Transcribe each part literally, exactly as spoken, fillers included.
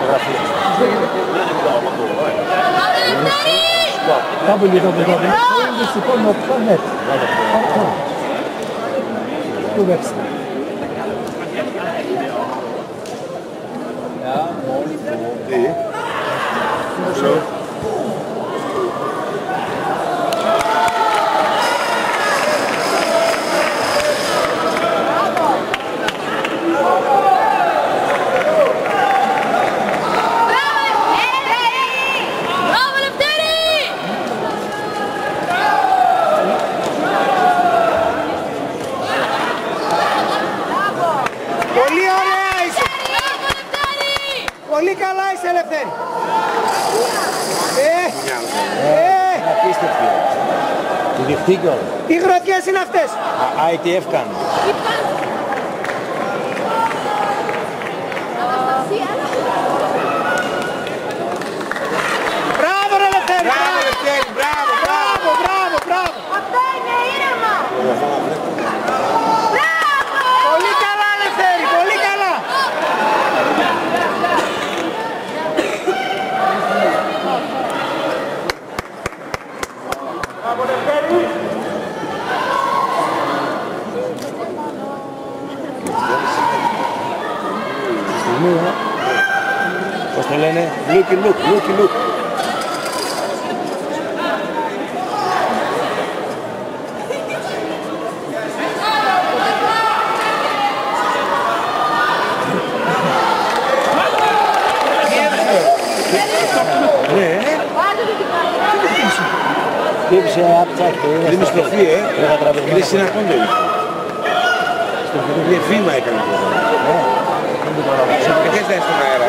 double-u double-u double-u punto net του website. Ja, mooi. Τι. Zo. Πολύ καλά είσαι, Ελευθέρη. Ε, Ε, απίστευτη. Τη διχτή κιόλας. τι γροθιές είναι αυτές. άι τι εφ κάνει. Μπράβο, ρε Ελευθέρη. Μπράβο, Ελευθέρη, μπράβο, Μπράβο, μπράβο, μπράβο. Αυτό είναι ήρεμα. Πολύ καλά, Ελευθέρη, πολύ καλά. Μπράβο, Ελευθέρη. Πώς το λένε, looky look, looky look. Χτύπησε απτσάκι, Είναι στροφή, ε. Είναι συναχόντο. Στροφή, βήμα έκανε αυτό. Σε ποιες θα είναι στον αέρα.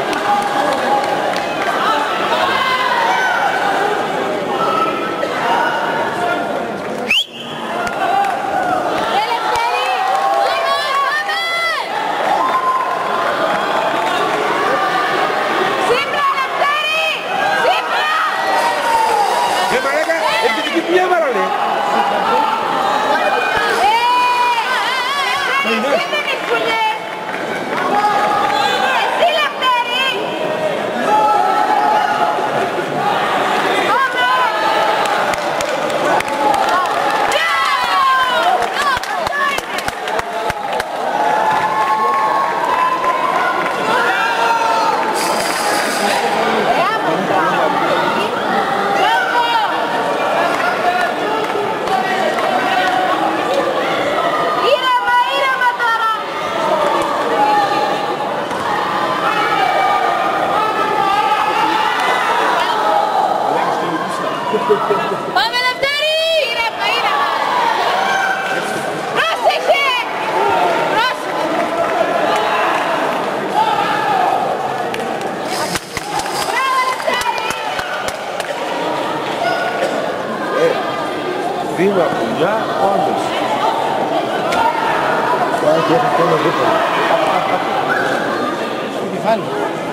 Ε, μαλάκα, επιθετική δουλειά βάρανε. Πάμε, Λευτέρη! Ήρεμα, ήρεμα! Πρόσεχε! Πρόσεχε! Μπράβο, Λευτέρη! Βήμα, πουλιά, όντως. Τώρα και έχει αυτό δίπλα. Στο κεφάλι.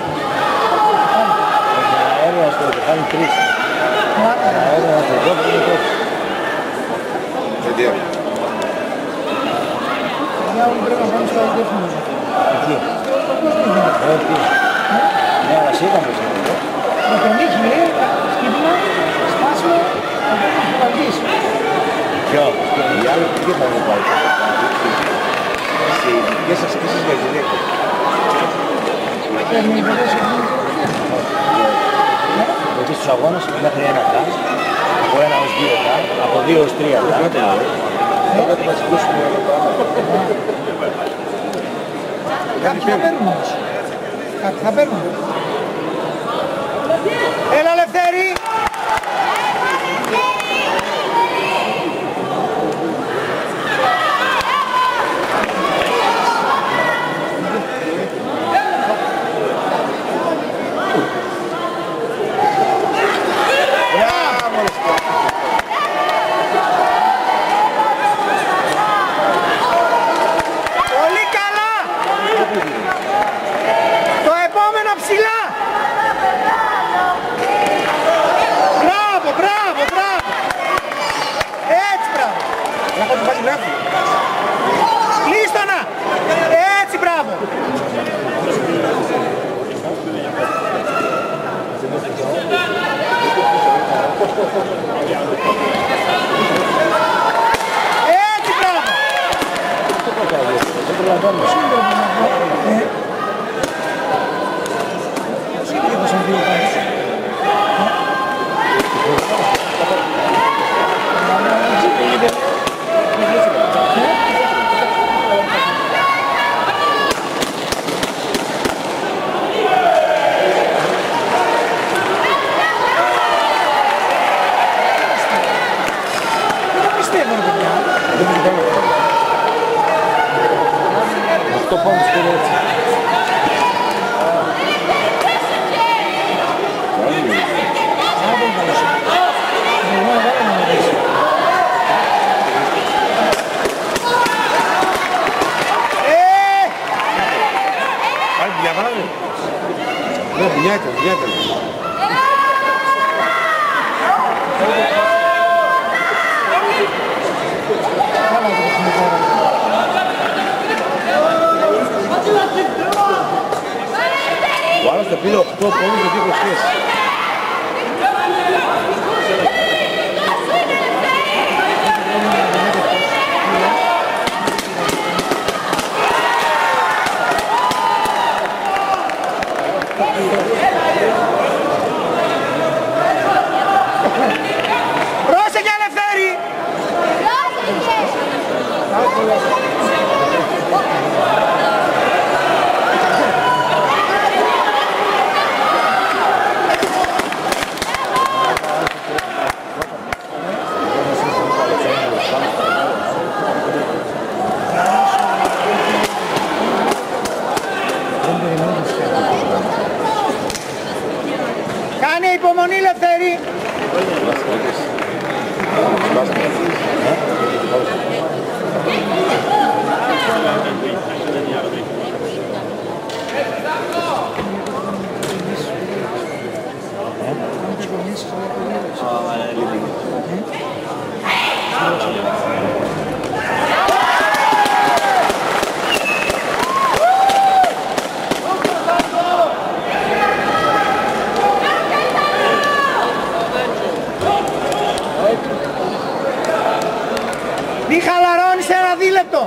Αέρια στο κεφάλι τρεις. Αέρια στο κεφάλι είναι τόσο. Γιατί. Για όλοι πρέπει να πάμε στο αγκέφνο. Εκεί. Εκεί. Ναι, αλλά σε ήταν πως είναι. Με τον ήχη, σκύπνα, σπάσιμο, θα πρέπει να κουβαλτήσει. Ποιο. Οι άλλοι δεν θα είναι πάλι. Σε ειδικές ασκήσεις για γυναίκες. Παίρνει υποδόση. Γιατί στους αγώνες μέχρι ένα γκάν, από ένα ως δύο γκάν, από δύο ως τρία γκάν. Θα πρέπει να συγκούσουμε όλα τα άλλα. Κάποιοι θα παίρνουν όμως. Κάποιοι θα παίρνουν. Έλα, Λευτέρη. Πολύ καλά. Το επόμενο ψηλά. Πάμε. Ναι, δουλειά ήταν, δουλειά ήταν. Ο άλλος τα πήρε οκτώ πόντους με δύο προσφές. Πρόσεχε Ελευθέρη! Κάνε υπομονή Ελευθέρη! Μη χαλαρώνεις ένα δίλεπτο!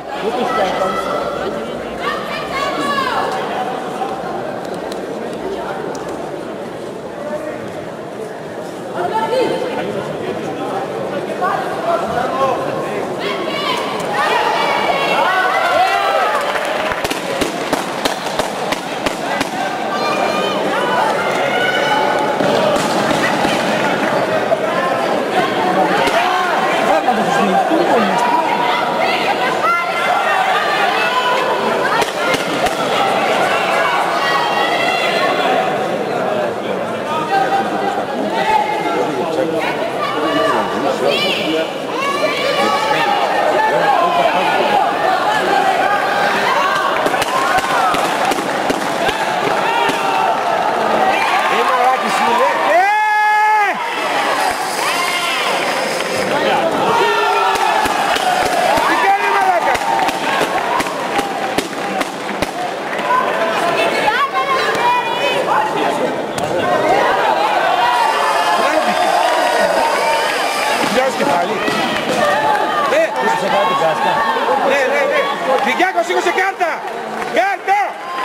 Ναι, ναι, ναι. Κυριάκο, σήκωσε κάρτα. Κάρτα.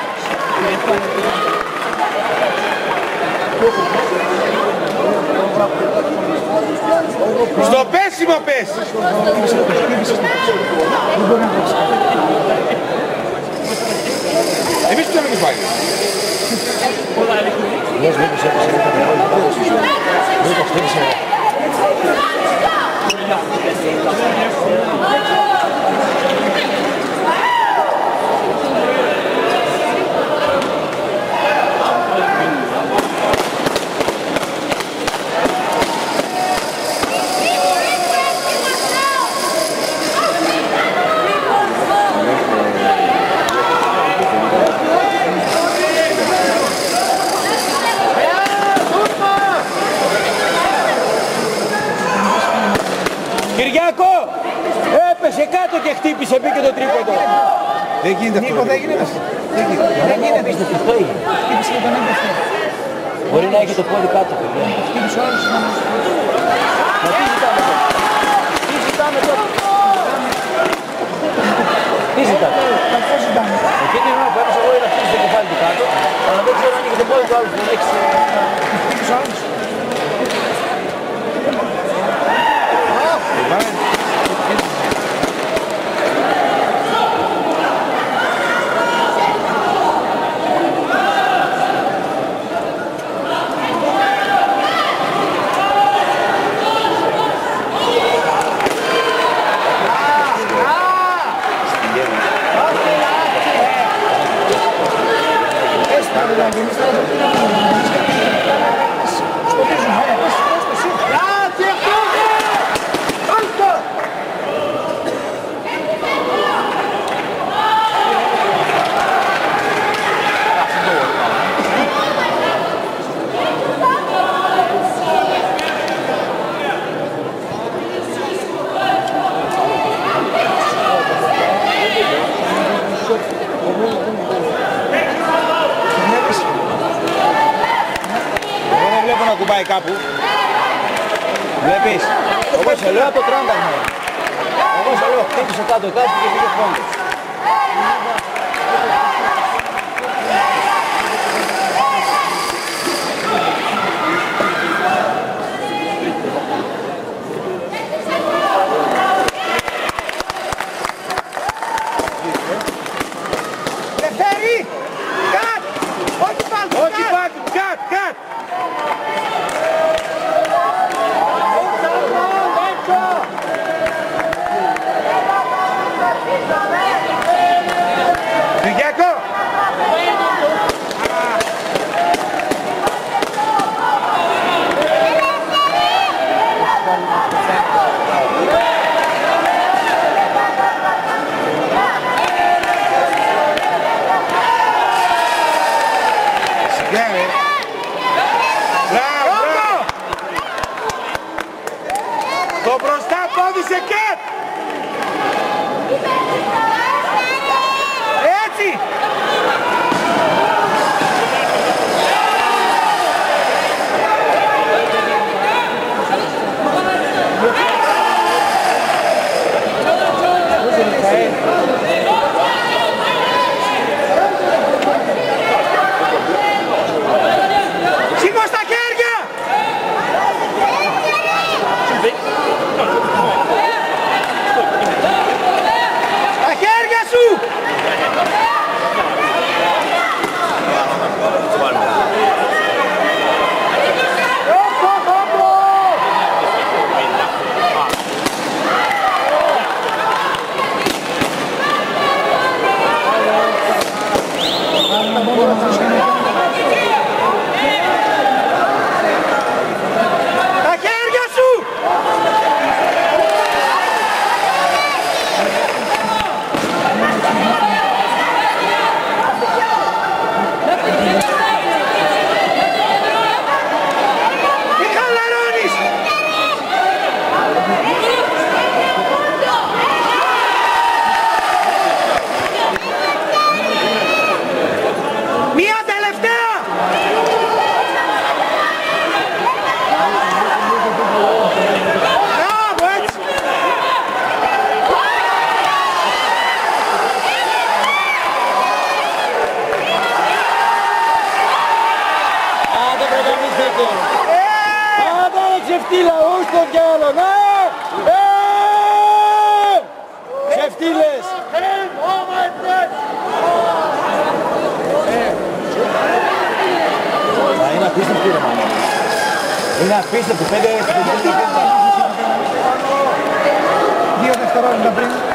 Στο πέσιμο πες. Εμείς που θέλουμε πάλι. Λες μήπως έπαιξε λίγο το πόλη. Μήπως χτύπησε. Κυριάκο! Έπεσε κάτω και χτύπησε, μπήκε το τρίποντο. Δεν γίνεται αυτό. Νίκο, δεν γίνεται. Δεν γίνεται. Δεν γίνεται. Αυτό είναι. Χτύπησε και τον έμπασε. Μπορεί να έχει το πόδι κάτω, παιδιά. Χτύπησε ο άλλος. Μα τι ζητάμε τώρα. Τι ζητάμε τώρα. Τι ζητάμε. Αυτό ζητάμε. Εκείνη την ώρα που έπαιζε εγώ είδα χτύπησε το κεφάλι του κάτω, αλλά δεν ξέρω αν είχε το πόδι του άλλου που δεν έχεις. Χτύπησε ο άλλος. άμα κουμπάει κάπου. Βλέπεις. Εγώ σε λέω από το τράμπαγμα. Εγώ σε λέω χτύπησε κάτω κάτω και πήγε πόντος. Λευτέρη! Κατ! Όχι πάνω! Όχι πάτη, κατ, κατ. Κυριακό! Σιγά, ρε. Μπράβο, μπράβο. Το μπροστά πόδι σε κατ. Έτσι! Σήκω στα χέρια! Τα χέρια σου! Τα χέρια σου! Μη χαλαρώνεις! Μία τελευταία! Μπράβο, έτσι! Άντε προγραμμίστε! Ε! Άντε ρε ξεφτύλα, όχι τον κι άλλον! Ε! Ξεφτύλες! Μα είναι απίστευτο ρε μάνα. Είναι απίστευτο, πέντε... Δύο δευτερόλεπτα πριν.